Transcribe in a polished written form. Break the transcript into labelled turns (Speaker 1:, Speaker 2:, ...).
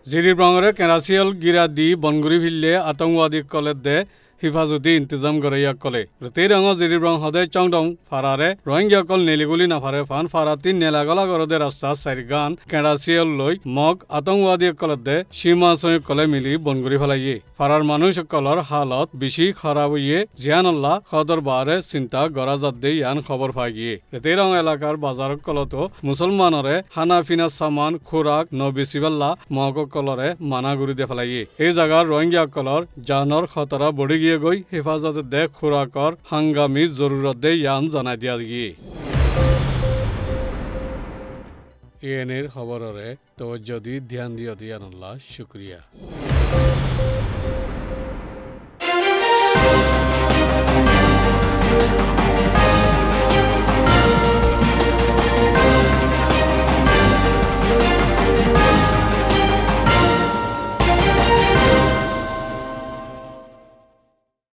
Speaker 1: জিরির ব্রঙরে কেরাসিয়াল গিরা দি বনগুড়ি ভিল্লে আতঙ্কবাদী কলের দে হিফাজতি ইন্তজাম করে ইয়াক কলে তে রঙ জিরির ব্রং হদে চংডং ফারারে রোহিঙ্গা কল নেলিগুলি নাফারে ফান ফারাতি নেলাগলা গরদে রাস্তা সাইরগান কেরাসিয়াল লই মগ আতঙ্কবাদী কলের দে সীমা সয় কলে মিলি বনগুড়ি ফেলাইয়ে ফারার মানুষ কলর হালত বেশি খারাপ হইয়ে জিয়ানুল্লাহ খদর বারে চিন্তা গড়া যাদে ইয়ান খবর পাই গিয়ে তে রঙ এলাকার বাজার কলতো মুসলমানরে হানা ফিনা সামান খোরাক নবিসিবাল্লা মগ কলরে মানা গুড়ি দে ফেলাইয়ে এই জায়গার রোহিঙ্গা কলর জানর খতরা বড়ি গিয়ে গই হেফাজত দে খোরাকর হাঙ্গামি জরুরত দে ইয়ান জানাই দিয়া গিয়ে এনের খবররে তো যদি ধ্যান দিও দিয়ানুল্লাহ শুক্রিয়া।